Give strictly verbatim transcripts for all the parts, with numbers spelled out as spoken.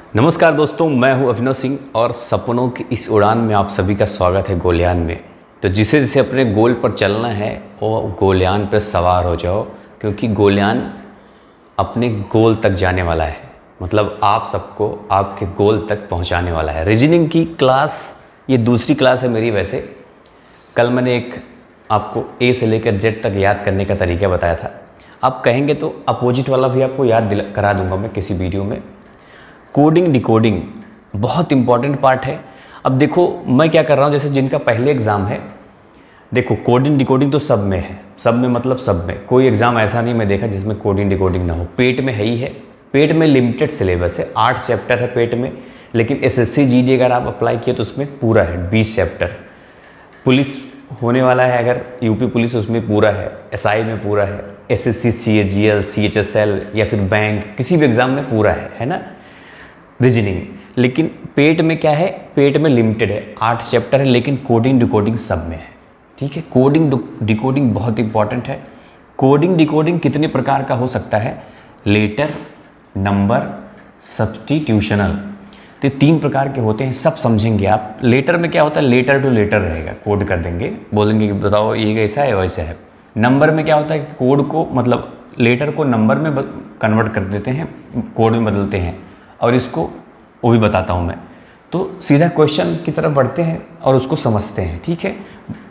नमस्कार दोस्तों, मैं हूं अभिनव सिंह और सपनों की इस उड़ान में आप सभी का स्वागत है गोलयान में। तो जिसे जिसे अपने गोल पर चलना है वो गोलयान पर सवार हो जाओ, क्योंकि गोलयान अपने गोल तक जाने वाला है। मतलब आप सबको आपके गोल तक पहुंचाने वाला है। रीजनिंग की क्लास ये दूसरी क्लास है मेरी। वैसे कल मैंने एक आपको ए से लेकर जेड तक याद करने का तरीका बताया था। आप कहेंगे तो अपोजिट वाला भी आपको याद दिला करा दूंगा मैं किसी वीडियो में। कोडिंग डिकोडिंग बहुत इंपॉर्टेंट पार्ट है। अब देखो मैं क्या कर रहा हूँ, जैसे जिनका पहले एग्ज़ाम है, देखो कोडिंग डिकोडिंग तो सब में है, सब में मतलब सब में। कोई एग्ज़ाम ऐसा नहीं मैं देखा जिसमें कोडिंग डिकोडिंग ना हो। पेट में है ही है। पेट में लिमिटेड सिलेबस है, आठ चैप्टर है पेट में। लेकिन एसएससी जीडी अगर आप अप्लाई किए तो उसमें पूरा है बीस चैप्टर। पुलिस होने वाला है अगर यूपी पुलिस, उसमें पूरा है। एसआई में पूरा है। एसएससी सीएजीएल सीएचएसएल या फिर बैंक किसी भी एग्ज़ाम में पूरा है, है ना रीजनिंग। लेकिन पेट में क्या है, पेट में लिमिटेड है, आठ चैप्टर है। लेकिन कोडिंग डिकोडिंग सब में है, ठीक है। कोडिंग डिकोडिंग बहुत इंपॉर्टेंट है। कोडिंग डिकोडिंग कितने प्रकार का हो सकता है? Letter, number, substitutional. तो ये तीन प्रकार के होते हैं, सब समझेंगे आप। लेटर में क्या होता है? लेटर टू लेटर रहेगा, कोड कर देंगे, बोलेंगे कि बताओ ये ऐसा है वैसा है। नंबर में क्या होता है? कोड को मतलब लेटर को नंबर में कन्वर्ट कर देते हैं, कोड में बदलते हैं। और इसको वो भी बताता हूँ मैं। तो सीधा क्वेश्चन की तरफ बढ़ते हैं और उसको समझते हैं, ठीक है।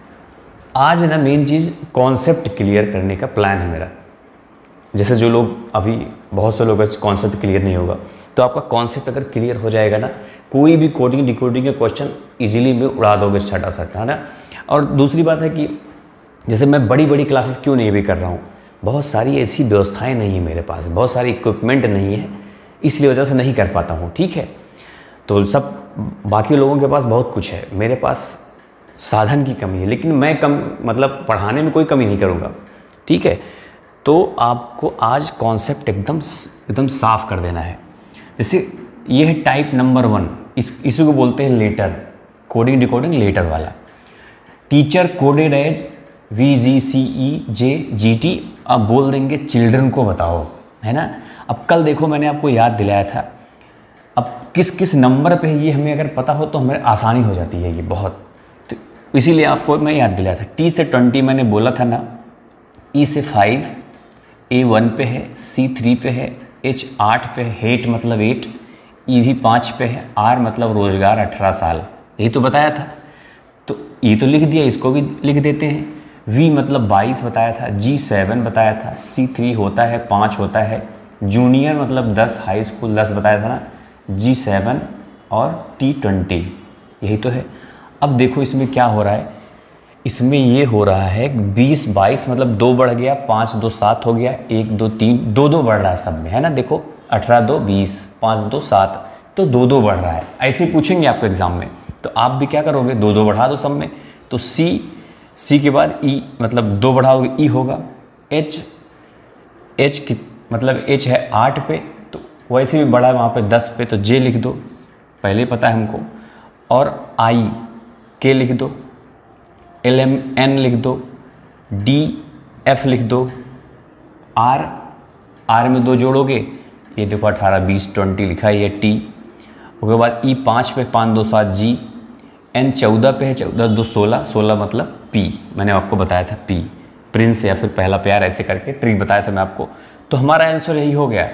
आज ना मेन चीज़ कॉन्सेप्ट क्लियर करने का प्लान है मेरा। जैसे जो लोग अभी बहुत से लोग कॉन्सेप्ट क्लियर नहीं होगा, तो आपका कॉन्सेप्ट अगर क्लियर हो जाएगा ना, कोई भी कोडिंग डिकोडिंग के क्वेश्चन इजीली में उड़ा दोगे छटा सा, है ना। और दूसरी बात है कि जैसे मैं बड़ी बड़ी क्लासेस क्यों नहीं भी कर रहा हूँ, बहुत सारी ऐसी व्यवस्थाएँ नहीं है मेरे पास, बहुत सारी इक्विपमेंट नहीं है, इसलिए वजह से नहीं कर पाता हूँ, ठीक है। तो सब बाकी लोगों के पास बहुत कुछ है, मेरे पास साधन की कमी है। लेकिन मैं कम मतलब पढ़ाने में कोई कमी नहीं करूँगा, ठीक है। तो आपको आज कॉन्सेप्ट एकदम एकदम साफ कर देना है। जैसे ये है टाइप नंबर वन, इस इसी को बोलते हैं लेटर, कोडिंग डिकोडिंग लेटर वाला। Teacher coded as V G C E J G T. अब बोल देंगे चिल्ड्रन को बताओ, है ना। अब कल देखो मैंने आपको याद दिलाया था। अब किस किस नंबर पे है ये हमें अगर पता हो तो हमें आसानी हो जाती है ये बहुत। तो इसीलिए आपको मैं याद दिलाया था। टी से ट्वेंटी मैंने बोला था ना। ई से फाइव, ए वन पे है, सी थ्री पे है, एच आठ पे है, हेट मतलब एट, ई भी पाँच पे है, आर मतलब रोजगार अठारह साल, यही तो बताया था। तो ये तो लिख दिया, इसको भी लिख देते हैं। वी मतलब बाईस बताया था, जी सेवन बताया था, सी थ्री होता है पाँच होता है, जूनियर मतलब दस, हाई स्कूल दस बताया था ना, जी सेवन और टी ट्वेंटी, यही तो है। अब देखो इसमें क्या हो रहा है, इसमें ये हो रहा है बीस बाईस मतलब दो बढ़ गया, पाँच दो सात हो गया, एक दो तीन, दो दो बढ़ रहा है सब में, है ना। देखो अठारह दो बीस, पाँच दो सात, तो दो दो बढ़ रहा है। ऐसे ही पूछेंगे आपको एग्जाम में, तो आप भी क्या करोगे, दो दो बढ़ा दो सब में। तो सी सी के बाद ई मतलब दो बढ़ाओगे ई होगा। एच एच की मतलब एच है आठ पे, तो वैसे भी बड़ा है वहाँ पे दस पे, तो जे लिख दो, पहले पता है हमको। और आई के लिख दो, एल एम एन लिख दो, डी एफ लिख दो, आर आर में दो जोड़ोगे, ये देखो अठारह बीस ट्वेंटी लिखा है ये टी। उसके बाद ई पाँच पे, पाँच दो सात जी, एन चौदह पे है, चौदह दो सोलह, सोलह मतलब पी, मैंने आपको बताया था पी, प्रिंस या फिर पहला प्यार, ऐसे करके ट्रिक बताया था मैं आपको। तो हमारा आंसर यही हो गया,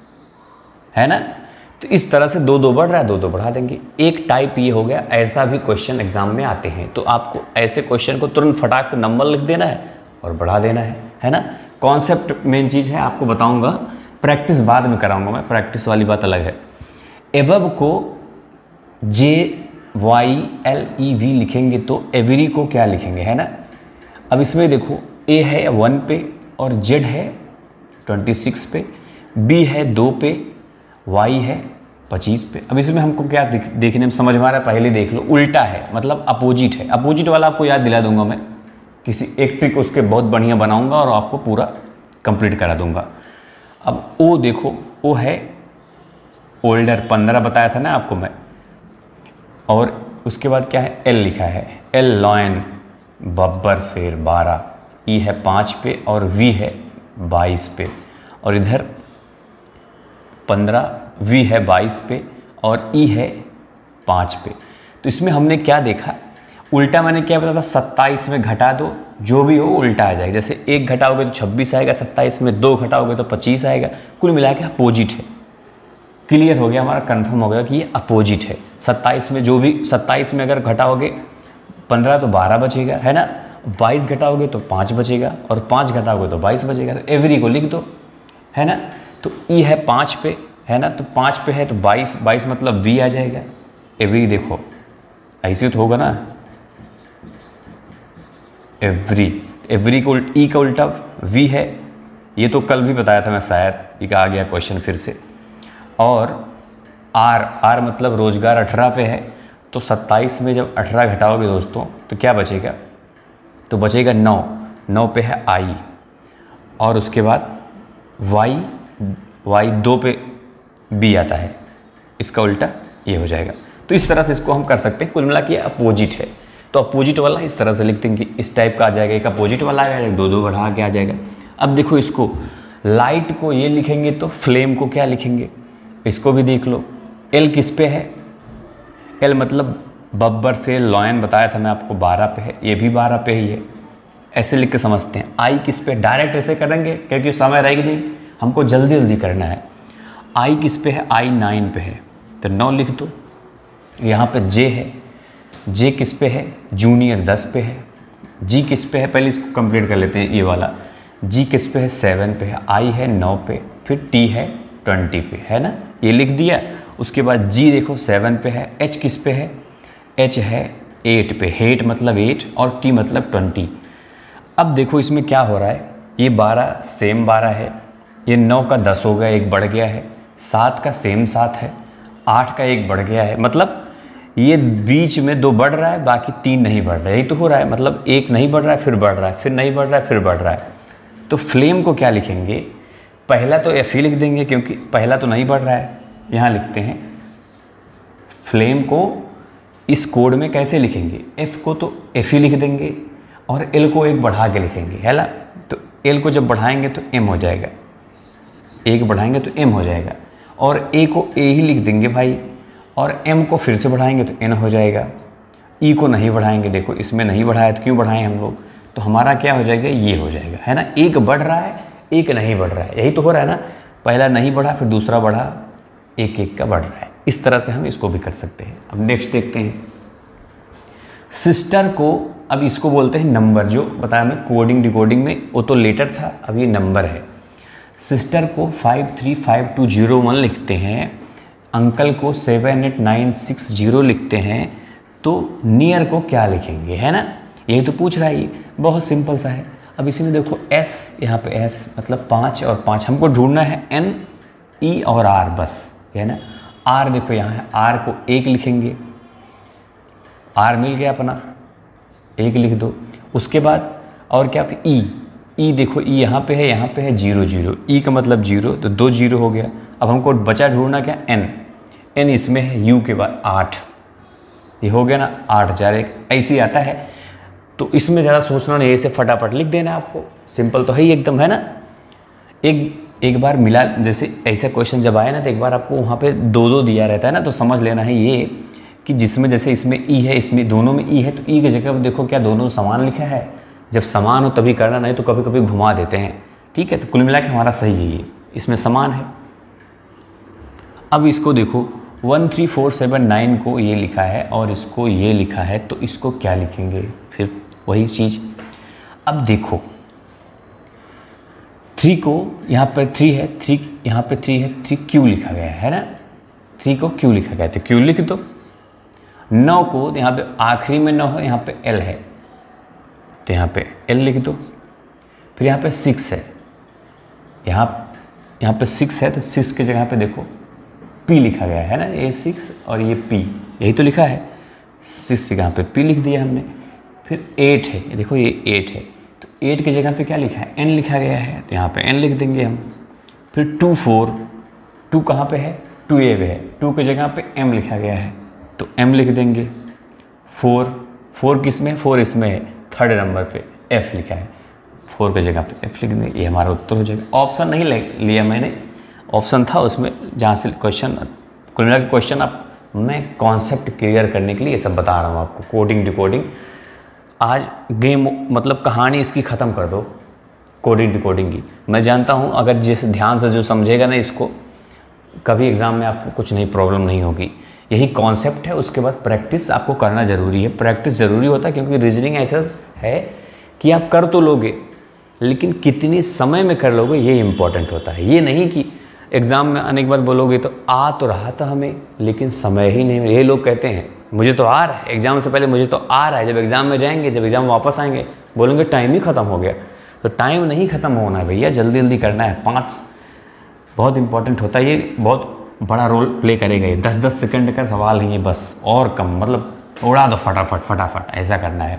है ना। तो इस तरह से दो दो बढ़ रहा है, दो दो बढ़ा देंगे। एक टाइप ये हो गया। ऐसा भी क्वेश्चन एग्जाम में आते हैं, तो आपको ऐसे क्वेश्चन को तुरंत फटाक से नंबर लिख देना है और बढ़ा देना है, है ना। कॉन्सेप्ट मेन चीज़ है, आपको बताऊंगा, प्रैक्टिस बाद में कराऊंगा मैं, प्रैक्टिस वाली बात अलग है। एवब को J Y L E V लिखेंगे तो एवरी को क्या लिखेंगे, है ना। अब इसमें देखो ए है वन पे और जेड है ट्वेंटी सिक्स पे, बी है दो पे, वाई है पच्चीस पे। अब इसमें हमको क्या देख, देखने में समझ में आ रहा है, पहले देख लो। उल्टा है मतलब अपोजिट है। अपोजिट वाला आपको याद दिला दूंगा मैं, किसी एक ट्रिक उसके बहुत बढ़िया बनाऊंगा और आपको पूरा कंप्लीट करा दूंगा। अब ओ देखो, ओ है ओल्डर, पंद्रह बताया था ना आपको मैं। और उसके बाद क्या है, एल लिखा है, एल लॉयन बब्बर शेर बारह, ई है पाँच पे और वी है बाईस पे, और इधर पंद्रह, वी है बाईस पे और ई है पाँच पे। तो इसमें हमने क्या देखा, उल्टा मैंने क्या बताया था, सत्ताईस में घटा दो, जो भी हो उल्टा आ जाएगा। जैसे एक घटाओगे तो छब्बीस आएगा सत्ताईस में, दो घटाओगे तो पच्चीस आएगा। कुल मिला के अपोजिट है। क्लियर हो गया हमारा, कंफर्म हो गया कि ये अपोजिट है। सत्ताईस में जो भी, सत्ताईस में अगर घटाओगे पंद्रह तो बारह बचेगा, है ना। बाईस घटाओगे तो पाँच बचेगा, और पाँच घटाओगे तो बाईस बचेगा। तो एवरी को लिख दो, है ना। तो ई है पाँच पे, है ना, तो पाँच पे है तो बाईस, बाईस मतलब वी आ जाएगा। एवरी देखो ऐसे तो होगा ना, एवरी, एवरी को ई का उल्टा वी है। ये तो कल भी बताया था मैं शायद, ये आ गया क्वेश्चन फिर से। और आर, आर मतलब रोजगार अठारह पे है, तो सत्ताईस में जब अठारह घटाओगे दोस्तों तो क्या बचेगा, तो बचेगा नौ, नौ पे है आई, और उसके बाद वाई, वाई दो पे बी आता है, इसका उल्टा ये हो जाएगा। तो इस तरह से इसको हम कर सकते हैं। कुल मिला के अपोजिट है, तो अपोजिट वाला इस तरह से लिखते हैं कि इस टाइप का आ जाएगा, एक अपोजिट वाला आ जाएगा, दो दो बढ़ा के आ जाएगा। अब देखो इसको, लाइट को ये लिखेंगे तो फ्लेम को क्या लिखेंगे, इसको भी देख लो। एल किस पे है, एल मतलब बब्बर से लॉयन बताया था मैं आपको, बारह पे है, ये भी बारह पे ही है। ऐसे लिख के समझते हैं। आई किस पे, डायरेक्ट ऐसे करेंगे क्योंकि समय रहेगी नहीं, हमको जल्दी जल्दी करना है। आई किस पे है, आई नाइन पे है, तो नौ लिख दो। यहाँ पे जे है, जे किस पे है, जूनियर दस पे है। जी किस पे है, पहले इसको कंप्लीट कर लेते हैं ये वाला। जी किस पे है, सेवन पे है। आई है नौ पे, फिर टी है ट्वेंटी पे, है ना, ये लिख दिया। उसके बाद जी देखो सेवन पे है। एच किस पे है, एच है एट पे, हेट मतलब एट और टी मतलब ट्वेंटी। अब देखो इसमें क्या हो रहा है, ये बारह सेम बारह है, ये नौ का दस हो गया, एक बढ़ गया है, सात का सेम सात है, आठ का एक बढ़ गया है, मतलब ये बीच में दो बढ़ रहा है, बाकी तीन नहीं बढ़ रहा है। यही तो हो रहा है, मतलब एक नहीं बढ़ रहा है, फिर बढ़ रहा है, फिर नहीं बढ़ रहा है, फिर बढ़ रहा है। तो फ्लेम को क्या लिखेंगे, पहला तो एफ ही लिख देंगे क्योंकि पहला तो नहीं बढ़ रहा है। यहाँ लिखते हैं फ्लेम को इस कोड में कैसे लिखेंगे, एफ को तो एफ ही लिख देंगे और एल को एक बढ़ा के लिखेंगे, है ना। तो एल को जब बढ़ाएंगे तो एम हो जाएगा, एक बढ़ाएंगे तो एम हो जाएगा, और ए को ए ही लिख देंगे भाई, और एम को फिर से बढ़ाएंगे तो एन हो जाएगा। ई को नहीं बढ़ाएंगे, देखो इसमें नहीं बढ़ाया तो क्यों बढ़ाएं हम लोग, तो हमारा क्या हो जाएगा, ये हो जाएगा, है ना। एक बढ़ रहा है, एक नहीं बढ़ रहा है, यही तो हो रहा है ना। पहला नहीं बढ़ा, फिर दूसरा बढ़ा, एक एक का बढ़ रहा है। इस तरह से हम इसको भी कर सकते हैं। अब नेक्स्ट देखते हैं सिस्टर को। अब इसको बोलते हैं नंबर, जो बताया मैं कोडिंग डिकोडिंग में, वो तो लेटर था, अब ये नंबर है। सिस्टर को five three five two zero one लिखते हैं, अंकल को seven eight nine six zero लिखते हैं, तो नियर को क्या लिखेंगे, है ना। यही तो पूछ रहा है, ये बहुत सिंपल सा है। अब इसी में देखो एस, यहाँ पे एस मतलब पाँच और पाँच, हमको ढूंढना है एन, ई और आर, बस, है ना। आर देखो यहाँ है, आर को एक लिखेंगे, आर मिल गया अपना, एक लिख दो। उसके बाद और क्या, ई, ई देखो ई यहाँ पे है, यहाँ पे है जीरो जीरो, ई का मतलब जीरो, तो दो जीरो हो गया। अब हमको बचा ढूंढना क्या, एन, एन इसमें है यू के बाद आठ, ये हो गया ना, आठ हजार एक, ऐसे आता है। तो इसमें ज़्यादा सोचना नहीं, ऐसे फटाफट लिख देना आपको, सिंपल तो है ही एकदम, है ना। एक एक बार मिला, जैसे ऐसा क्वेश्चन जब आए ना तो एक बार आपको वहाँ पे दो दो दिया रहता है ना, तो समझ लेना है ये कि जिसमें जैसे इसमें ई है, इसमें दोनों में ई है, तो ई की जगह पर देखो क्या दोनों समान लिखा है। जब समान हो तभी करना, नहीं तो कभी कभी घुमा देते हैं, ठीक है। तो कुल मिला के हमारा सही है, ये इसमें समान है। अब इसको देखो one three four seven nine को ये लिखा है और इसको ये लिखा है, तो इसको क्या लिखेंगे, फिर वही चीज़। अब देखो थ्री को यहाँ पर थ्री है, थ्री यहाँ पे थ्री है, थ्री क्यू लिखा गया है ना, थ्री को क्यू लिखा गया, तो क्यू लिख दो। नौ को यहाँ पे आखिरी में नौ है, यहाँ पे एल है, तो यहाँ पे एल लिख दो। फिर यहाँ पे सिक्स है, यहाँ यहाँ पे सिक्स है, तो सिक्स की जगह पे देखो पी लिखा गया है ना, ये सिक्स और ये पी, यही तो लिखा है। सिक्स की जगह पे पी लिख दिया हमने। फिर एट है, ये देखो ये एट है, तो एट की जगह पे क्या लिखा है, एन लिखा गया है, तो यहाँ पे एन लिख देंगे हम। फिर टू फोर, टू कहाँ पे है, टू ए पे है, टू की जगह पे एम लिखा गया है, तो एम लिख देंगे। फोर, फोर किस में, फोर इसमें है, थर्ड नंबर पे एफ लिखा है, फोर की जगह पे एफ लिख देंगे, ये हमारा उत्तर हो जाएगा। ऑप्शन नहीं लिया मैंने, ऑप्शन था उसमें जहाँ से क्वेश्चन कुल मिला के क्वेश्चन आप मैं कॉन्सेप्ट क्लियर करने के लिए ये सब बता रहा हूँ आपको, कोडिंग डिकोडिंग। आज गेम मतलब कहानी इसकी ख़त्म कर दो, कोडिंग डिकोडिंग की। मैं जानता हूँ अगर जिस ध्यान से जो समझेगा ना इसको, कभी एग्ज़ाम में आपको कुछ नहीं प्रॉब्लम नहीं होगी। यही कॉन्सेप्ट है, उसके बाद प्रैक्टिस आपको करना ज़रूरी है। प्रैक्टिस ज़रूरी होता है क्योंकि रीजनिंग ऐसा है कि आप कर तो लोगे, लेकिन कितनी समय में कर लोगे ये इंपॉर्टेंट होता है। ये नहीं कि एग्ज़ाम में आने के बाद बोलोगे तो आ तो रहा था हमें, लेकिन समय ही नहीं। ये लोग कहते हैं मुझे तो आ रहा है, एग्ज़ाम से पहले मुझे तो आ रहा है, जब एग्ज़ाम में जाएंगे, जब एग्ज़ाम वापस आएंगे बोलेंगे टाइम ही ख़त्म हो गया। तो टाइम नहीं ख़त्म होना है भैया, जल्दी जल्दी करना है। पाँच बहुत इंपॉर्टेंट होता है, ये बहुत बड़ा रोल प्ले करेगा। ये दस दस सेकंड का सवाल है ये, बस और कम, मतलब उड़ा दो फटाफट फटाफट, ऐसा करना है।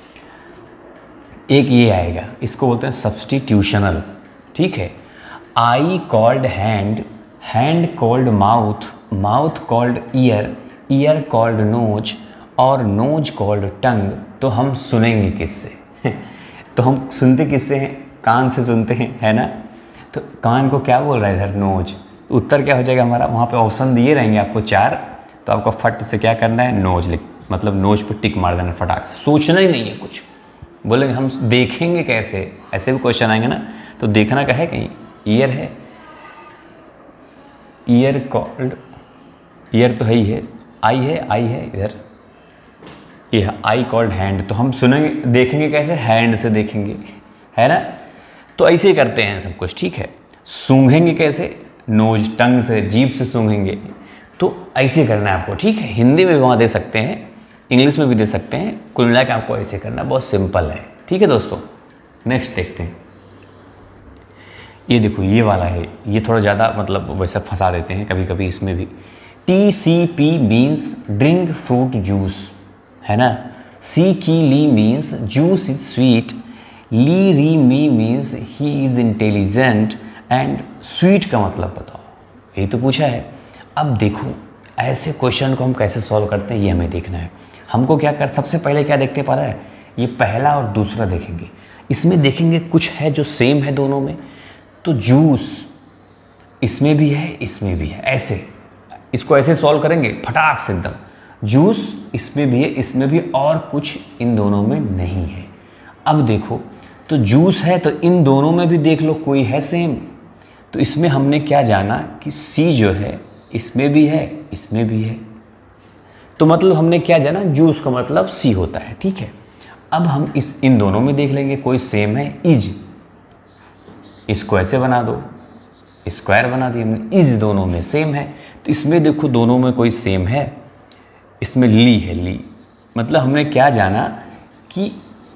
एक ये आएगा, इसको बोलते हैं सब्स्टिट्यूशनल, ठीक है। Eye called hand, hand called mouth, mouth called ear, ear called nose और नोज कॉल्ड टंग। तो हम सुनेंगे किससे? तो हम सुनते किससे हैं? कान से सुनते हैं, है ना। तो कान को क्या बोल रहा है इधर? नोज। तो उत्तर क्या हो जाएगा हमारा? वहाँ पे ऑप्शन दिए रहेंगे आपको चार, तो आपको फट से क्या करना है? नोज लिख, मतलब नोज पर टिक मार देना फटाक से, सोचना ही नहीं है कुछ। बोलेंगे हम देखेंगे कैसे, ऐसे भी क्वेश्चन आएंगे ना, तो देखना का है कहीं? ईयर है, ईयर कॉल्ड, ईयर तो है ही है, आई है, आई है इधर, ये है आई कॉल्ड हैंड। तो हम सुनेंगे, देखेंगे कैसे? हैंड से देखेंगे, है ना। तो ऐसे ही करते हैं सब कुछ, ठीक है। सूंघेंगे कैसे? नोज, टंग से, जीभ से सूंघेंगे। तो ऐसे करना है आपको, ठीक है। हिंदी में भी वहाँ दे सकते हैं, इंग्लिश में भी दे सकते हैं, कुल मिला के आपको ऐसे करना, बहुत सिंपल है, ठीक है दोस्तों। नेक्स्ट देखते हैं, ये देखो ये वाला है, ये थोड़ा ज़्यादा मतलब वैसे फंसा देते हैं कभी कभी इसमें भी। T C P means drink fruit juice, है ना। सी की ली मीन्स जूस इज स्वीट, ली री मी means he is intelligent and sweet का मतलब बताओ, यही तो पूछा है। अब देखो ऐसे क्वेश्चन को हम कैसे सॉल्व करते हैं ये हमें देखना है। हमको क्या कर, सबसे पहले क्या देखते पता है? ये पहला और दूसरा देखेंगे, इसमें देखेंगे कुछ है जो सेम है दोनों में। तो जूस इसमें भी है, इसमें भी है, ऐसे इसको ऐसे सॉल्व करेंगे फटाक से एकदम। जूस इसमें भी है, इसमें भी, और कुछ इन दोनों में नहीं है। अब देखो तो जूस है तो इन दोनों में भी देख लो कोई है सेम। तो इसमें हमने क्या जाना कि सी जो है इसमें भी है, इसमें भी है, तो मतलब हमने क्या जाना? जूस का मतलब सी होता है, ठीक है। अब हम इस इन दोनों में देख लेंगे कोई सेम है, इज, इसको ऐसे बना दो, स्क्वायर बना दिया हमने, इज दोनों में सेम है। तो इसमें देखो दोनों में कोई सेम है, इसमें ली है, ली मतलब हमने क्या जाना कि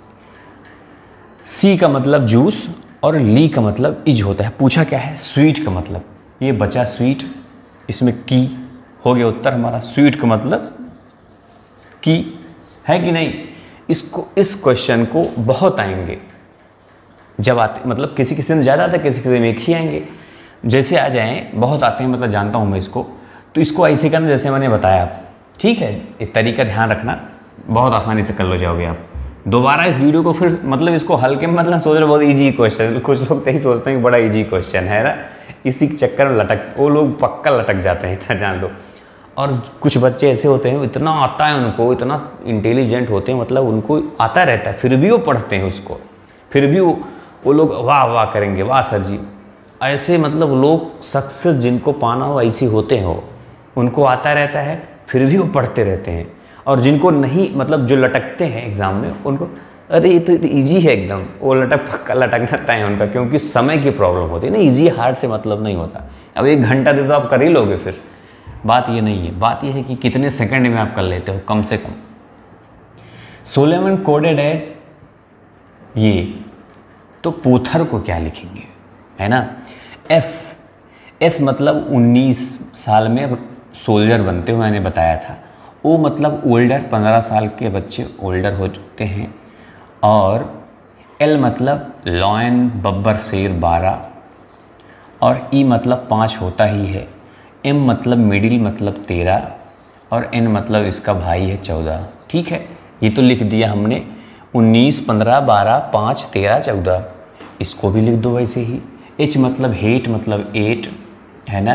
सी का मतलब जूस और ली का मतलब इज होता है। पूछा क्या है? स्वीट का मतलब, ये बचा स्वीट, इसमें की हो गया उत्तर हमारा। स्वीट का मतलब की है कि नहीं? इसको, इस क्वेश्चन को बहुत आएंगे जब आते, मतलब किसी किसी में ज़्यादा आता है, किसी किसी में एक ही आएंगे। जैसे आ जाएँ बहुत आते हैं, मतलब जानता हूँ मैं इसको। तो इसको ऐसे करना जैसे मैंने बताया, ठीक है। एक तरीका ध्यान रखना, बहुत आसानी से कर लो जाओगे आप। दोबारा इस वीडियो को फिर मतलब इसको हल्के में मतलब सोच रहे बहुत इजी क्वेश्चन, कुछ लोग तो ही सोचते हैं कि बड़ा इजी क्वेश्चन है ना, इसी के चक्कर में लटक, वो लोग पक्का लटक जाते हैं, इतना जान लो। और कुछ बच्चे ऐसे होते हैं, इतना आता है उनको, इतना इंटेलिजेंट होते हैं, मतलब उनको आता रहता है, फिर भी वो पढ़ते हैं उसको, फिर भी वो वो लोग वाह वाह करेंगे, वाह सर जी। ऐसे मतलब लोग सक्सेस जिनको पाना हो ऐसे होते हैं, वो उनको आता रहता है फिर भी वो पढ़ते रहते हैं। और जिनको नहीं, मतलब जो लटकते हैं एग्ज़ाम में, उनको अरे ये तो ईजी है एकदम, वो लटक पक्का लटकना है उनका, क्योंकि समय की प्रॉब्लम होती है ना। ईजी हार्ड से मतलब नहीं होता। अब एक घंटा दे दो आप कर ही लोगे, फिर बात ये नहीं है। बात ये है कि कितने सेकंड में आप कर लेते हो कम से कम। सोलेमन कोडेड एज ये, तो पूथर को क्या लिखेंगे, है ना। एस, एस मतलब उन्नीस साल में सोल्जर बनते हो, मैंने बताया था। ओ मतलब ओल्डर, पंद्रह साल के बच्चे ओल्डर हो चुके हैं। और एल मतलब लॉयन, बब्बर, शेर, बारह। और ई मतलब पाँच होता ही है। एम मतलब मिडिल, मतलब तेरह। और एन मतलब इसका भाई है, चौदह। ठीक है, ये तो लिख दिया हमने, उन्नीस, पंद्रह, बारह, पाँच, तेरह, चौदह। इसको भी लिख दो वैसे ही। एच मतलब हेट, मतलब एट, है ना।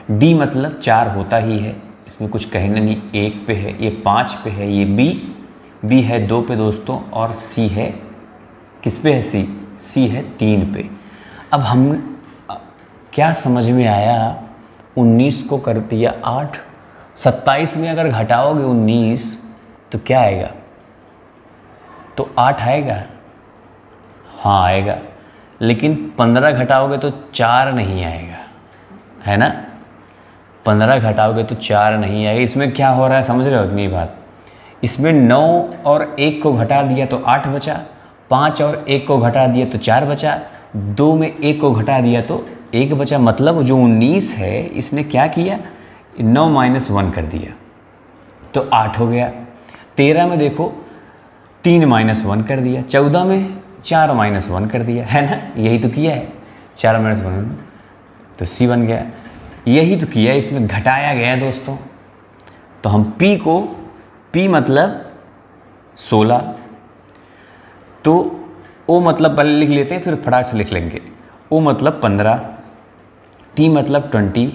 डी मतलब चार होता ही है, इसमें कुछ कहना नहीं, एक पे है, ये पाँच पे है, ये बी बी है दो पे दोस्तों, और सी है किस पे है, सी सी है तीन पे। अब हम क्या समझ में आया, उन्नीस को कर दिया आठ, सत्ताईस में अगर घटाओगे उन्नीस तो क्या आएगा, तो आठ आएगा, हाँ आएगा, लेकिन पंद्रह घटाओगे तो चार नहीं आएगा, है ना, पंद्रह घटाओगे तो चार नहीं आएगा। इसमें क्या हो रहा है समझ रहे हो अपनी बात, इसमें नौ और एक को घटा दिया तो आठ बचा, पाँच और एक को घटा दिया तो चार बचा, दो में एक को घटा दिया तो एक बचा, मतलब जो उन्नीस है इसने क्या किया, नौ माइनस वन कर दिया तो आठ हो गया। तेरह में देखो तीन माइनस वन कर दिया, चौदह में चार माइनस वन कर दिया, है ना, यही तो किया है, चार माइनस वन तो सी बन गया, यही तो किया, इसमें घटाया गया दोस्तों। तो हम P को, P मतलब सोलह, तो O मतलब पहले लिख लेते हैं फिर फटाक से लिख लेंगे, O मतलब पंद्रह, T मतलब ट्वेंटी,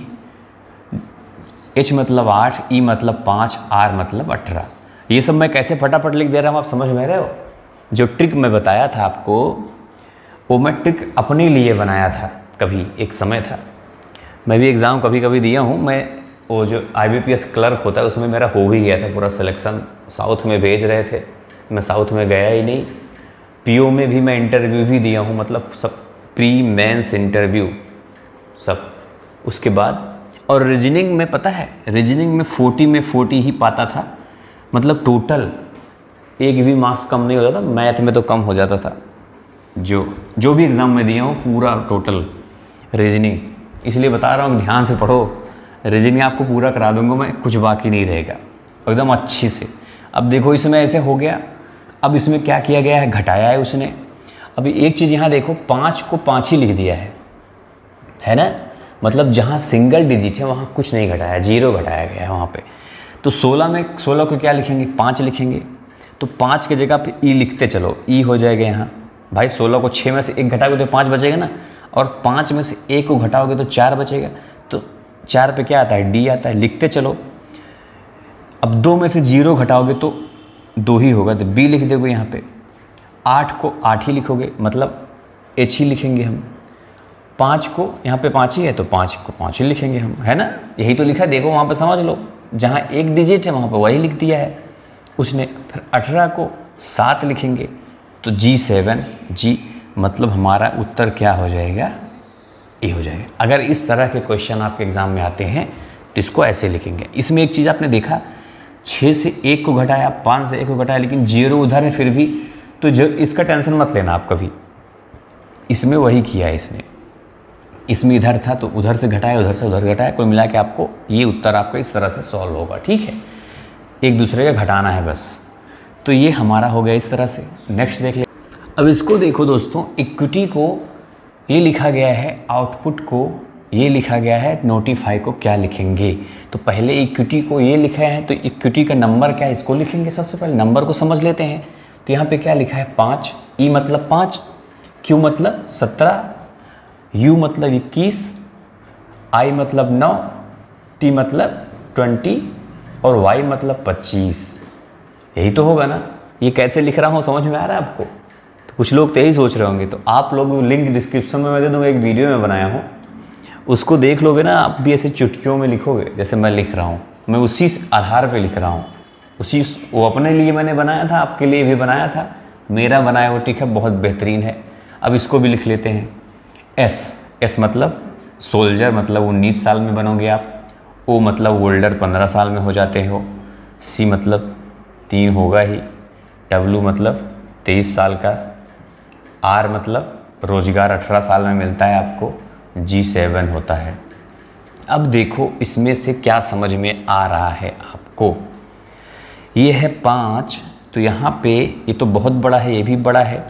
H मतलब आठ, E मतलब पाँच, R मतलब अठारह। ये सब मैं कैसे फटाफट लिख दे रहा हूँ आप समझ में रहे हो। जो ट्रिक मैं बताया था आपको वो मैं ट्रिक अपने लिए बनाया था, कभी एक समय था, मैं भी एग्ज़ाम कभी कभी दिया हूँ, मैं वो जो I B P S clerk होता है उसमें मेरा हो भी गया था पूरा सिलेक्शन, साउथ में भेज रहे थे, मैं साउथ में गया ही नहीं। पी ओ में भी मैं इंटरव्यू भी दिया हूँ, मतलब सब प्री मेंस इंटरव्यू सब, उसके बाद। और रीजनिंग में पता है, रीजनिंग में फोर्टी में फोर्टी ही पाता था, मतलब टोटल एक भी मार्क्स कम नहीं होता था, मैथ में तो कम हो जाता था। जो जो भी एग्ज़ाम में दिया हूँ पूरा टोटल रीजनिंग, इसलिए बता रहा हूँ ध्यान से पढ़ो, रीजनिंग आपको पूरा करा दूंगा मैं, कुछ बाकी नहीं रहेगा एकदम अच्छे से। अब देखो इसमें ऐसे हो गया, अब इसमें क्या किया गया है, घटाया है उसने। अभी एक चीज़ यहाँ देखो, पाँच को पाँच ही लिख दिया है, है ना, मतलब जहाँ सिंगल डिजिट है वहाँ कुछ नहीं घटाया, जीरो घटाया गया है वहाँ पे। तो सोलह में सोलह को क्या लिखेंगे, पाँच लिखेंगे, तो पाँच के जगह पे ई लिखते चलो, ई हो जाएगा यहाँ भाई। सोलह को छः में से एक घटाओगे तो पाँच बचेगा ना, और पाँच में से एक को घटाओगे तो चार बचेगा, तो चार पे क्या आता है, डी आता है, लिखते चलो। अब दो में से जीरो घटाओगे तो दो ही होगा, तो बी लिख दोगे यहाँ पे। आठ को आठ ही लिखोगे, मतलब एच ही लिखेंगे हम। पाँच को यहाँ पे पाँच ही है तो पाँच को पाँच ही लिखेंगे हम, है ना, यही तो लिखा है, देखो वहाँ पे समझ लो, जहाँ एक डिजिट है वहाँ पे वही लिख दिया है उसने। फिर अठारह को सात लिखेंगे तो जी सेवन, जी मतलब हमारा उत्तर क्या हो जाएगा, ए हो जाएगा। अगर इस तरह के क्वेश्चन आपके एग्ज़ाम में आते हैं तो इसको ऐसे लिखेंगे। इसमें एक चीज़ आपने देखा, छः से एक को घटाया, पाँच से एक को घटाया, लेकिन जीरो उधर है फिर भी, तो जो इसका टेंशन मत लेना आप कभी, इसमें वही किया है इसने, इसमें इधर था तो उधर से घटाया, उधर से उधर घटाया, कुल मिला के आपको ये उत्तर आपका इस तरह से सॉल्व होगा, ठीक है, एक दूसरे का घटाना है बस। तो ये हमारा हो गया इस तरह से। नेक्स्ट देख ले, अब इसको देखो दोस्तों, इक्विटी को ये लिखा गया है, आउटपुट को ये लिखा गया है, नोटिफाई को क्या लिखेंगे, तो पहले इक्विटी को ये लिखा है तो इक्विटी का नंबर क्या है इसको लिखेंगे। सबसे पहले नंबर को समझ लेते हैं, तो यहाँ पे क्या लिखा है, पाँच, ई मतलब पाँच, क्यू मतलब सत्रह, यू मतलब इक्कीस, आई मतलब नौ, टी मतलब ट्वेंटी और वाई मतलब पच्चीस। यही तो होगा ना। ये कैसे लिख रहा हूँ समझ में आ रहा है आपको, तो कुछ लोग तो यही सोच रहे होंगे। तो आप लोग लिंक डिस्क्रिप्शन में मैं दे दूँगा, एक वीडियो में बनाया हूँ, उसको देख लोगे ना, आप भी ऐसे चुटकियों में लिखोगे जैसे मैं लिख रहा हूँ, मैं उसी आधार पे लिख रहा हूँ, उसी वो अपने लिए मैंने बनाया था, आपके लिए भी बनाया था, मेरा बनाया वो ठीक है, बहुत बेहतरीन है। अब इसको भी लिख लेते हैं, एस, एस मतलब सोल्जर, मतलब उन्नीस साल में बनोगे आप, ओ मतलब ओल्डर, पंद्रह साल में हो जाते हो, सी मतलब तीन होगा ही, डब्लू मतलब तेईस साल का, आर मतलब रोजगार अठारह साल में मिलता है आपको, जी सेवन होता है। अब देखो इसमें से क्या समझ में आ रहा है आपको, ये है पाँच, तो यहाँ पे ये तो बहुत बड़ा है, ये भी बड़ा है,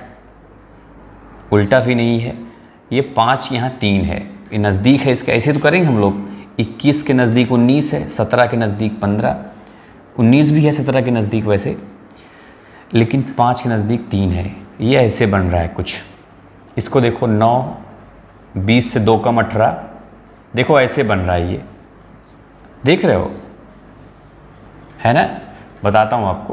उल्टा भी नहीं है, ये पाँच यहाँ तीन है, ये नज़दीक है इसका, ऐसे तो करेंगे हम लोग, इक्कीस के नज़दीक उन्नीस है, सत्रह के नज़दीक पंद्रह, उन्नीस भी है सत्रह के नज़दीक वैसे, लेकिन पाँच के नज़दीक तीन है, ये ऐसे बन रहा है कुछ। इसको देखो, नौ, बीस से दो कम अठारह, देखो ऐसे बन रहा है ये, देख रहे हो, है ना? बताता हूँ आपको।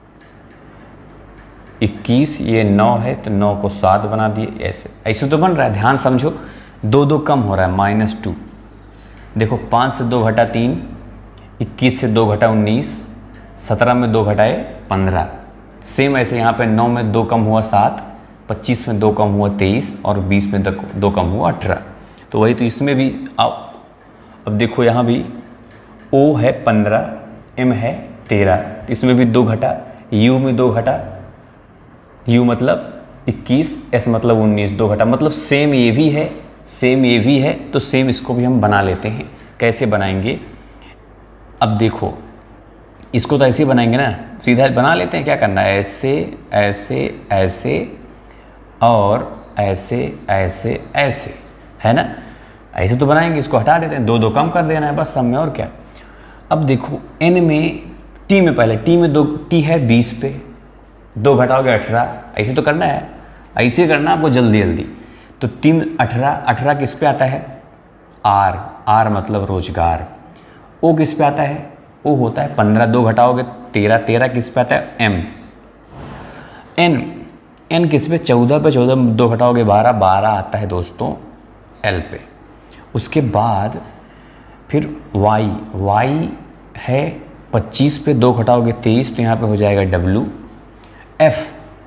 इक्कीस, ये नौ है तो नौ को सात बना दिए, ऐसे ऐसे तो बन रहा है। ध्यान समझो, दो दो कम हो रहा है, माइनस टू। देखो पाँच से दो घटा तीन, इक्कीस से दो घटा उन्नीस, सत्रह में दो घटाए पंद्रह। सेम ऐसे यहाँ पे नौ में दो कम हुआ सात, पच्चीस में दो कम हुआ तेईस और बीस में दो कम हुआ अठारह। तो वही तो इसमें भी अब अब देखो यहाँ भी ओ है पंद्रह, एम है तेरह, इसमें भी दो घटा, यू में दो घटा, यू मतलब इक्कीस, एस मतलब उन्नीस, दो घटा, मतलब सेम ये भी है, सेम ये भी है, तो सेम इसको भी हम बना लेते हैं। कैसे बनाएंगे? अब देखो, इसको तो ऐसे ही बनाएंगे ना, सीधा बना लेते हैं। क्या करना है? ऐसे ऐसे ऐसे और ऐसे ऐसे ऐसे, है ना? ऐसे तो बनाएंगे, इसको हटा देते हैं, दो दो कम कर देना है बस सब में, और क्या। अब देखो n में, t में, पहले t में दो, t है बीस पे, दो घटाओगे अठारह, ऐसे तो करना है, ऐसे करना आपको जल्दी जल्दी। तो तीन अठारह, अठारह किस पे आता है? r, r मतलब रोजगार। o किस पे आता है? o होता है पंद्रह, दो घटाओगे तेरह, तेरह किस पे आता है? m। n, n किस पे? चौदह पे, चौदह दो घटाओगे बारह, बारह आता है दोस्तों l पे। उसके बाद फिर y, y है पच्चीस पे, दो घटाओगे तेईस, तो यहाँ पे हो जाएगा w। f,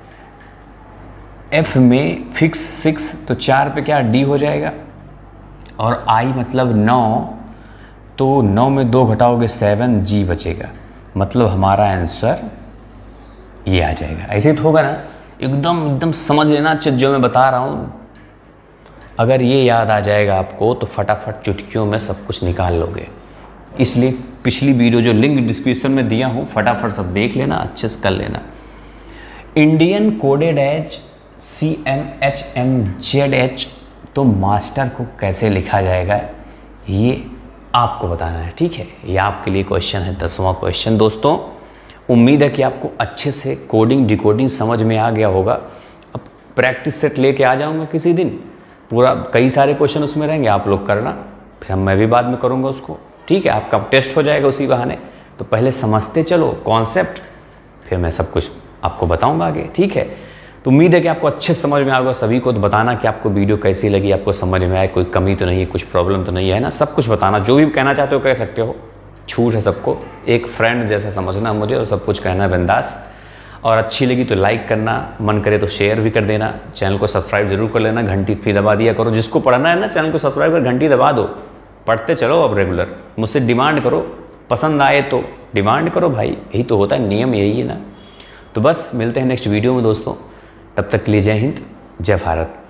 f में फिक्स सिक्स, तो चार पे क्या d हो जाएगा। और i मतलब नौ, तो नौ में दो घटाओगे सेवन, g बचेगा। मतलब हमारा आंसर ये आ जाएगा। ऐसे तो होगा ना, एकदम एकदम समझ लेना अच्छा जो मैं बता रहा हूँ। अगर ये याद आ जाएगा आपको तो फटाफट चुटकियों में सब कुछ निकाल लोगे। इसलिए पिछली वीडियो जो लिंक डिस्क्रिप्शन में दिया हूँ, फटाफट सब देख लेना, अच्छे से कर लेना। Indian coded as C M H M Z H, तो मास्टर को कैसे लिखा जाएगा ये आपको बताना है, ठीक है? ये आपके लिए क्वेश्चन है, दसवां क्वेश्चन दोस्तों। उम्मीद है कि आपको अच्छे से कोडिंग डिकोडिंग समझ में आ गया होगा। अब प्रैक्टिस सेट लेके आ जाऊँगा किसी दिन, पूरा कई सारे क्वेश्चन उसमें रहेंगे, आप लोग करना, फिर मैं भी बाद में करूँगा उसको, ठीक है? आपका टेस्ट हो जाएगा उसी बहाने। तो पहले समझते चलो कॉन्सेप्ट, फिर मैं सब कुछ आपको बताऊंगा आगे, ठीक है? तो उम्मीद है कि आपको अच्छे समझ में आएगा। सभी को तो बताना कि आपको वीडियो कैसी लगी, आपको समझ में आए, कोई कमी तो नहीं है, कुछ प्रॉब्लम तो नहीं है ना, सब कुछ बताना। जो भी कहना चाहते हो कह सकते हो, छूट है सबको, एक फ्रेंड जैसा समझना मुझे, और सब कुछ कहना बिंदास। और अच्छी लगी तो लाइक करना, मन करे तो शेयर भी कर देना, चैनल को सब्सक्राइब जरूर कर लेना, घंटी भी दबा दिया करो। जिसको पढ़ना है ना, चैनल को सब्सक्राइब कर घंटी दबा दो, पढ़ते चलो अब रेगुलर। मुझसे डिमांड करो, पसंद आए तो डिमांड करो भाई, यही तो होता है, नियम यही है ना। तो बस मिलते हैं नेक्स्ट वीडियो में दोस्तों, तब तक के लिए जय हिंद, जय भारत।